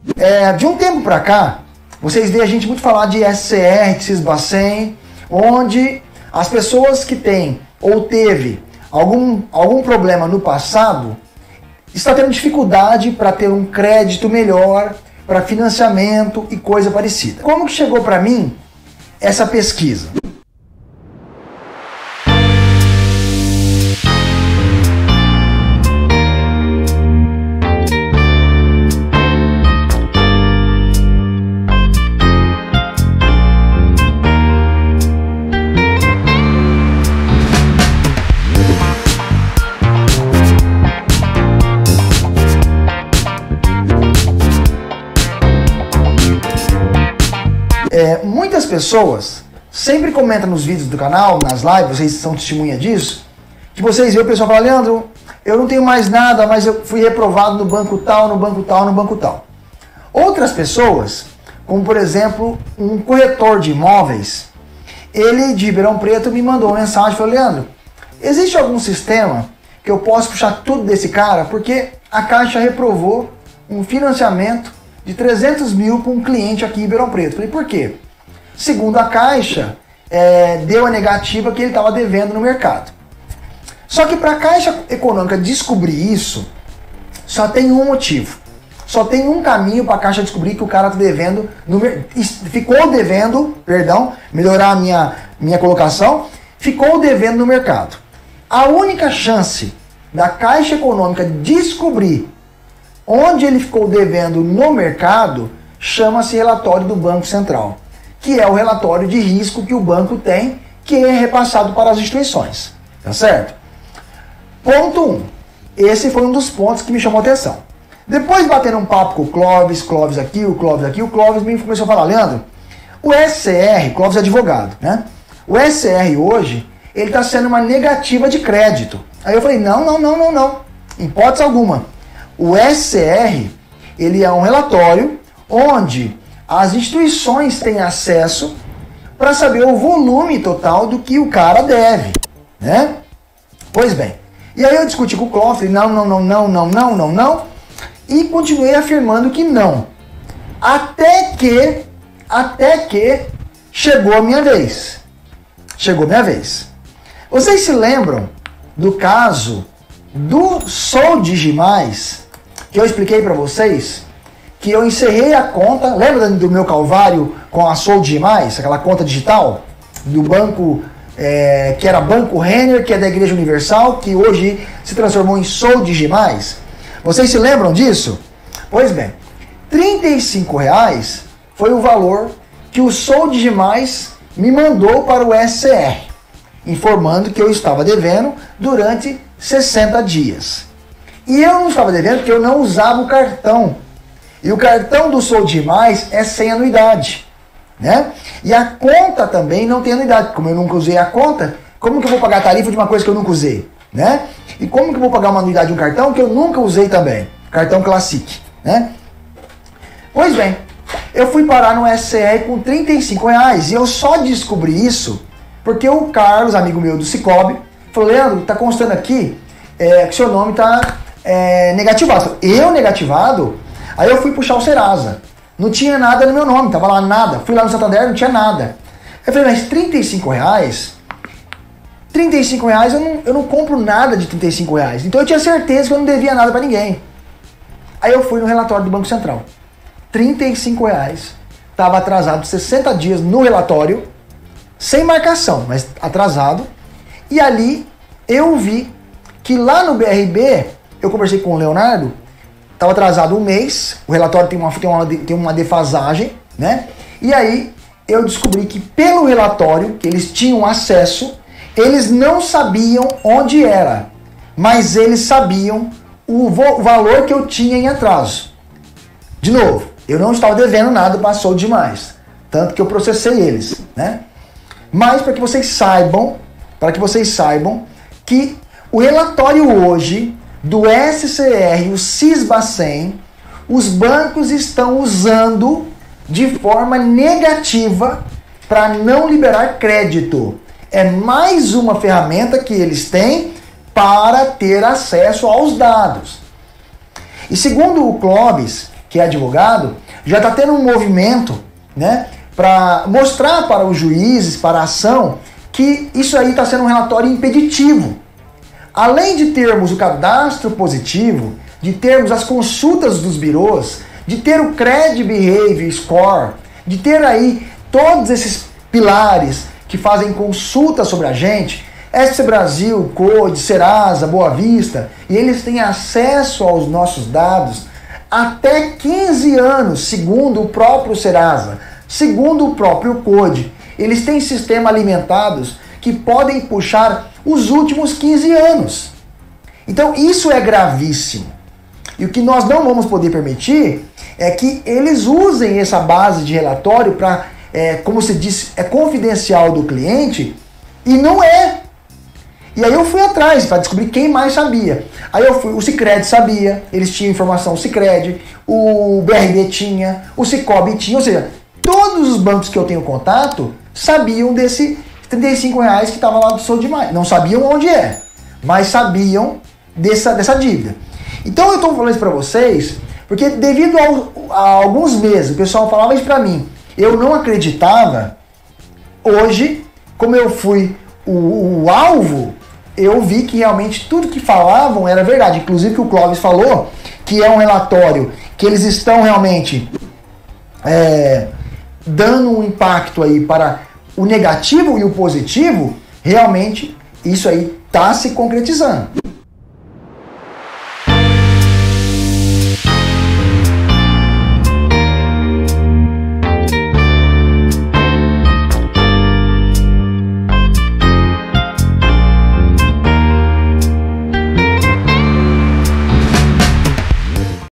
De um tempo para cá, vocês veem a gente muito falar de SCR, de Sisbacen, onde as pessoas que têm ou teve algum problema no passado está tendo dificuldade para ter um crédito melhor, para financiamento e coisa parecida. Como que chegou para mim essa pesquisa? Muitas pessoas sempre comentam nos vídeos do canal, nas lives, vocês são testemunha disso, que vocês veem o pessoal falar: Leandro, eu não tenho mais nada, mas eu fui reprovado no banco tal, no banco tal, no banco tal. Outras pessoas, como por exemplo, um corretor de imóveis, ele de Ribeirão Preto me mandou uma mensagem e falou: Leandro, existe algum sistema que eu possa puxar tudo desse cara? Porque a Caixa reprovou um financiamento de 300 mil para um cliente aqui em Ribeirão Preto. Falei: por quê? Segundo a Caixa, deu a negativa que ele estava devendo no mercado. Só que para a Caixa Econômica descobrir isso, só tem um motivo. Só tem um caminho para a Caixa descobrir que o cara está devendo, ficou devendo, perdão, melhorar a minha colocação, ficou devendo no mercado. A única chance da Caixa Econômica descobrir onde ele ficou devendo no mercado chama-se relatório do Banco Central, que é o relatório de risco que o banco tem, que é repassado para as instituições. Tá certo? Ponto 1. Esse foi um dos pontos que me chamou a atenção. Depois, batendo um papo com o Clóvis aqui, o Clóvis me começou a falar: Leandro, o SCR, Clóvis é advogado, né? O SCR hoje, ele está sendo uma negativa de crédito. Aí eu falei: não. Em hipótese alguma. O SCR, ele é um relatório onde as instituições têm acesso para saber o volume total do que o cara deve, né? Pois bem, e aí eu discuti com o Clóvis, falei: não, e continuei afirmando que não. Até que chegou a minha vez. Vocês se lembram do caso do Soldigi+, que eu expliquei para vocês? Que eu encerrei a conta, lembra do meu calvário com a Soldigi+, aquela conta digital do banco, que era Banco Renner, que é da Igreja Universal, que hoje se transformou em Soldigi+. Vocês se lembram disso? Pois bem, R$35 foi o valor que o Soldigi+ me mandou para o SCR, informando que eu estava devendo durante 60 dias. E eu não estava devendo porque eu não usava o cartão. E o cartão do Soldigi+ é sem anuidade, né? E a conta também não tem anuidade. Como eu nunca usei a conta, como que eu vou pagar a tarifa de uma coisa que eu nunca usei, né? E como que eu vou pagar uma anuidade de um cartão que eu nunca usei também? Cartão Classic, né? Pois bem, eu fui parar no SCR com R$35 e eu só descobri isso porque o Carlos, amigo meu do Cicobi, falou: Leandro, tá constando aqui que seu nome tá negativado. Eu negativado? Aí eu fui puxar o Serasa. Não tinha nada no meu nome, tava lá nada. Fui lá no Santander, não tinha nada. Eu falei: mas R$35? R$35 eu não compro nada de R$35. Então eu tinha certeza que eu não devia nada para ninguém. Aí eu fui no relatório do Banco Central. R$35. Tava atrasado 60 dias no relatório, sem marcação, mas atrasado. E ali eu vi que lá no BRB, eu conversei com o Leonardo, estava atrasado um mês, o relatório tem uma defasagem, né? E aí eu descobri que pelo relatório, que eles tinham acesso, eles não sabiam onde era, mas eles sabiam o valor que eu tinha em atraso. De novo, eu não estava devendo nada, passou demais. Tanto que eu processei eles, né? Mas para que vocês saibam que o relatório hoje do SCR e o Sisbacen, os bancos estão usando de forma negativa para não liberar crédito. É mais uma ferramenta que eles têm para ter acesso aos dados. E segundo o Clóvis, que é advogado, já está tendo um movimento, né, para mostrar para os juízes, para a ação, que isso aí está sendo um relatório impeditivo. Além de termos o cadastro positivo, de termos as consultas dos birôs, de ter o Credit Behavior Score, de ter aí todos esses pilares que fazem consulta sobre a gente, SC Brasil, Code, Serasa, Boa Vista, e eles têm acesso aos nossos dados até 15 anos, segundo o próprio Serasa, segundo o próprio Code. Eles têm sistema alimentados que podem puxar os últimos 15 anos. Então isso é gravíssimo. E o que nós não vamos poder permitir é que eles usem essa base de relatório para, como se diz, é confidencial do cliente, e não é. E aí eu fui atrás para descobrir quem mais sabia. Aí eu fui, o Sicredi sabia, eles tinham informação, o Sicredi, o BRB tinha, o Cicobi tinha, ou seja, todos os bancos que eu tenho contato sabiam desse R$35 que estava lá do Souza de Maio. Não sabiam onde é, mas sabiam dessa dívida. Então eu estou falando isso para vocês, porque devido a alguns meses o pessoal falava isso para mim, eu não acreditava. Hoje, como eu fui o alvo, eu vi que realmente tudo que falavam era verdade. Inclusive que o Clóvis falou que é um relatório que eles estão realmente dando um impacto aí para o negativo e o positivo. Realmente isso aí está se concretizando.